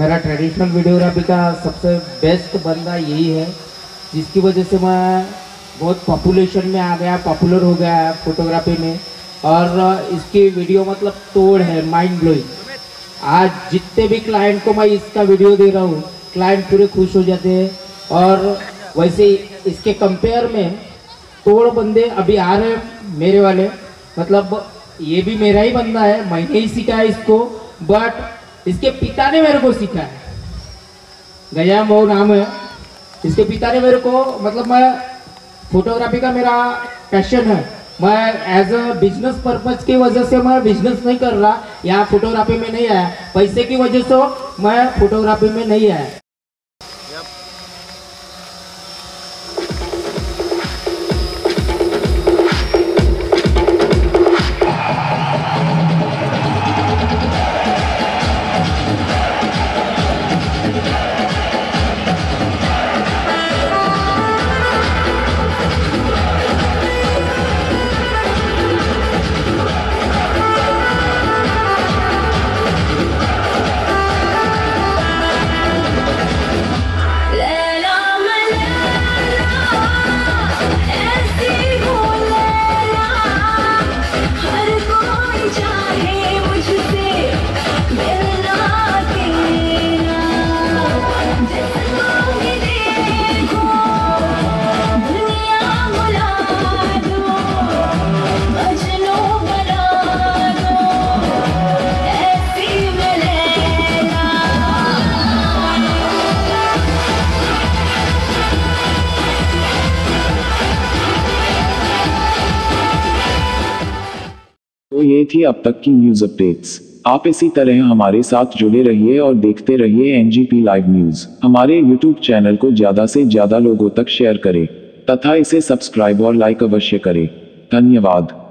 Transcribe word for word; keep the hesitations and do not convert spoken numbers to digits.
मेरा traditional videography का सबसे बेस्ट बंदा यही है, जिसकी वजह से मैं बहुत पॉपुलेशन में आ गया, पॉपुलर हो गया है फोटोग्राफी में। और इसकी वीडियो मतलब तोड़ है, माइंड ब्लोइंग। आज जितने भी क्लाइंट को मैं इसका वीडियो दे रहा हूँ, क्लाइंट पूरे खुश हो जाते हैं। और वैसे इसके कंपेयर में तोड़ बंदे अभी आ रहे हैं मेरे वाले, मतलब ये भी मेरा ही बंदा है, मैंने ही सीखा है इसको, बट इसके पिता ने मेरे को सिखाया है। गया वो नाम है, इसके पिता ने मेरे को, मतलब मैं फोटोग्राफी का मेरा पैशन है, मैं एज अ बिजनेस पर्पज की वजह से मैं बिजनेस नहीं कर रहा, यहाँ फोटोग्राफी में नहीं आया, पैसे की वजह से मैं फोटोग्राफी में नहीं आया। तो ये थी अब तक की न्यूज़ अपडेट्स। आप इसी तरह हमारे साथ जुड़े रहिए और देखते रहिए N G P live news. हमारे यूट्यूब चैनल को ज़्यादा से ज़्यादा लोगों तक शेयर करें तथा इसे सब्सक्राइब और लाइक अवश्य करें। धन्यवाद।